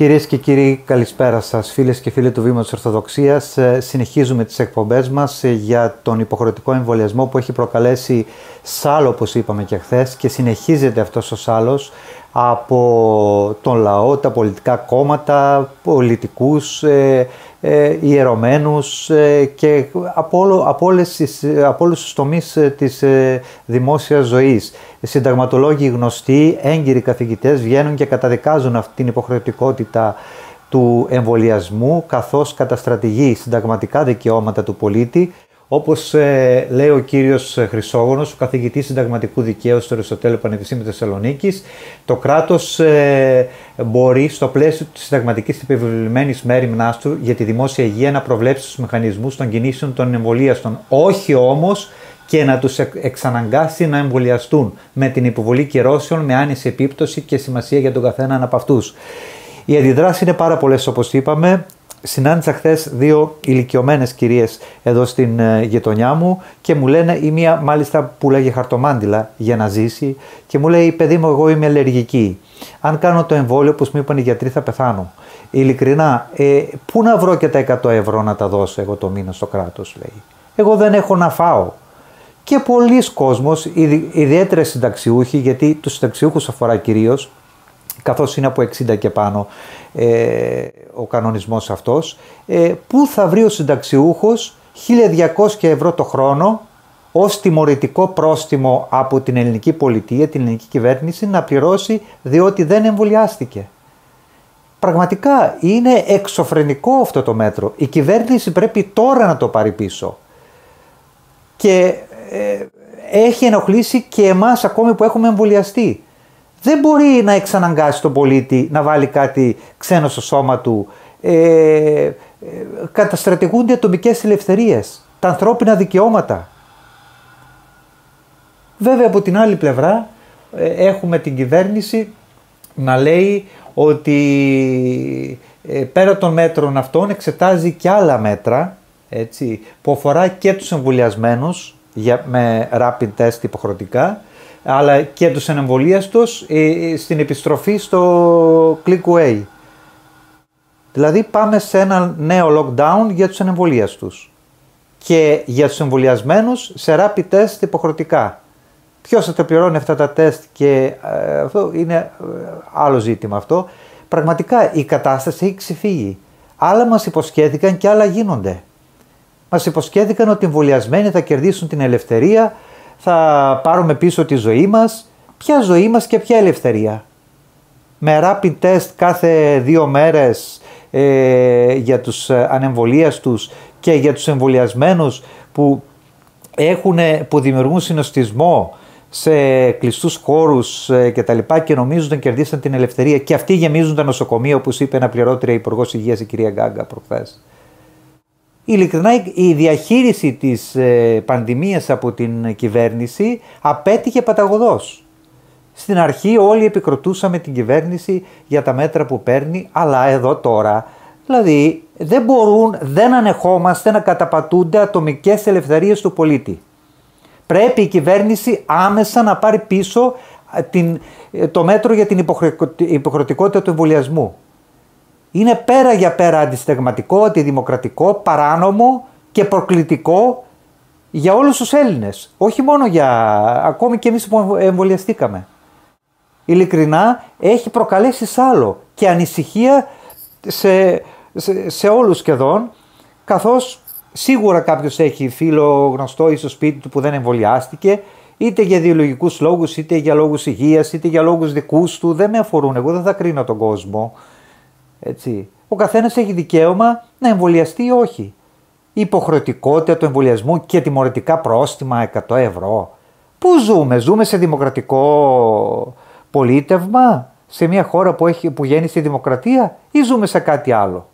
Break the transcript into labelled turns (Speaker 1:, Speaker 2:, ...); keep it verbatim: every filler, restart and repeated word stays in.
Speaker 1: Κυρίες και κύριοι, καλησπέρα σας, φίλες και φίλοι του Βήματος Ορθοδοξίας. Συνεχίζουμε τις εκπομπές μας για τον υποχρεωτικό εμβολιασμό που έχει προκαλέσει σάλο, όπως είπαμε και χθες, και συνεχίζεται αυτός ο σάλος από τον λαό, τα πολιτικά κόμματα, πολιτικούς, ε, ε, ιερωμένους ε, και από, όλο, από, όλες τις, από όλους τους τομείς της ε, δημόσιας ζωής. Συνταγματολόγοι γνωστοί, έγκυροι καθηγητές βγαίνουν και καταδικάζουν αυτή την υποχρεωτικότητα του εμβολιασμού, καθώς καταστρατηγεί συνταγματικά δικαιώματα του πολίτη. Όπως ε, λέει ο κύριος Χρυσόγονος, ο καθηγητής συνταγματικού δικαίου στο Αριστοτέλειο Πανεπιστήμιου Θεσσαλονίκης, το κράτος ε, μπορεί στο πλαίσιο της συνταγματικής επιβεβλημένης μέριμνάς του για τη δημόσια υγεία να προβλέψει τους μηχανισμούς των κινήσεων των εμβολίαστων, όχι όμως και να τους εξαναγκάσει να εμβολιαστούν με την υποβολή κυρώσεων με άνηση επίπτωση και σημασία για τον καθέναν από αυτούς. Οι αντιδράσεις είναι πάρα πολλές, όπως είπαμε. Συνάντησα χθες δύο ηλικιωμένες κυρίες εδώ στην ε, γειτονιά μου και μου λένε, η μία μάλιστα που λέγε χαρτομάντιλα για να ζήσει, και μου λέει, παιδί μου, εγώ είμαι αλλεργική. Αν κάνω το εμβόλιο, όπως μου είπαν οι γιατροί, θα πεθάνω. Ειλικρινά, ε, πού να βρω και τα εκατό ευρώ να τα δώσω εγώ το μήνα στο κράτος, λέει. Εγώ δεν έχω να φάω. Και πολλοί κόσμος, ιδιαίτερα συνταξιούχοι, γιατί τους συνταξιούχους αφορά κυρίως, καθώς είναι από εξήντα και πάνω ε, ο κανονισμός αυτός, ε, πού θα βρει ο συνταξιούχος χίλια διακόσια ευρώ το χρόνο ως τιμωρητικό πρόστιμο από την ελληνική πολιτεία, την ελληνική κυβέρνηση, να πληρώσει διότι δεν εμβολιάστηκε. Πραγματικά είναι εξωφρενικό αυτό το μέτρο. Η κυβέρνηση πρέπει τώρα να το πάρει πίσω. Και ε, έχει ενοχλήσει και εμάς ακόμη που έχουμε εμβολιαστεί. Δεν μπορεί να εξαναγκάσει τον πολίτη να βάλει κάτι ξένο στο σώμα του. Ε, ε, καταστρατηγούνται ατομικές ελευθερίες, τα ανθρώπινα δικαιώματα. Βέβαια, από την άλλη πλευρά ε, έχουμε την κυβέρνηση να λέει ότι ε, πέρα των μέτρων αυτών εξετάζει και άλλα μέτρα, έτσι, που αφορά και τους εμβολιασμένους για, με rapid test υποχρεωτικά, αλλά και τους ανεμβολίαστους ε, στην επιστροφή στο click away. Δηλαδή πάμε σε ένα νέο lockdown για τους ανεμβολίαστους και για τους εμβολιασμένους σε rapid test υποχρεωτικά. Ποιος θα τα πληρώνει αυτά τα τεστ, και ε, αυτό είναι ε, άλλο ζήτημα αυτό. Πραγματικά η κατάσταση έχει ξεφύγει. Άλλα μας υποσχέθηκαν και άλλα γίνονται. Μας υποσχέθηκαν ότι οι εμβολιασμένοι θα κερδίσουν την ελευθερία, θα πάρουμε πίσω τη ζωή μας. Ποια ζωή μας και ποια ελευθερία? Με rapid test κάθε δύο μέρες ε, για τους ανεμβολίαστους και για τους εμβολιασμένους που, έχουν, που δημιουργούν συνοστισμό σε κλειστούς χώρους ε, και τα λοιπά, και νομίζουν ότι κερδίσαν την ελευθερία, και αυτοί γεμίζουν τα νοσοκομεία, όπως είπε αναπληρώτρια Υπουργός Υγείας η κυρία Γκάγκα προχθές. Ειλικρινά, η διαχείριση της ε, πανδημίας από την κυβέρνηση απέτυχε παταγωδώς. Στην αρχή όλοι επικροτούσαμε την κυβέρνηση για τα μέτρα που παίρνει, αλλά εδώ τώρα, δηλαδή δεν μπορούν, δεν ανεχόμαστε να καταπατούνται ατομικές ελευθερίες του πολίτη. Πρέπει η κυβέρνηση άμεσα να πάρει πίσω την, το μέτρο για την υποχρεωτικότητα του εμβολιασμού. Είναι πέρα για πέρα αντισυνταγματικό, αντιδημοκρατικό, παράνομο και προκλητικό για όλους τους Έλληνες. Όχι μόνο για ακόμη και εμείς που εμβολιαστήκαμε. Ειλικρινά έχει προκαλέσει σάλο και ανησυχία σε, σε, σε όλους σχεδόν, καθώς σίγουρα κάποιος έχει φίλο γνωστό ή στο σπίτι του που δεν εμβολιάστηκε, είτε για ιδεολογικούς λόγους, είτε για λόγους υγείας, είτε για λόγους δικούς του. Δεν με αφορούν, εγώ δεν θα κρίνω τον κόσμο. Έτσι. Ο καθένας έχει δικαίωμα να εμβολιαστεί ή όχι. Η υποχρεωτικότητα του εμβολιασμού και τιμωρητικά πρόστιμα εκατό ευρώ. Πού ζούμε? Ζούμε σε δημοκρατικό πολίτευμα, σε μια χώρα που, έχει, που γέννησε η δημοκρατία, ή ζούμε σε κάτι άλλο?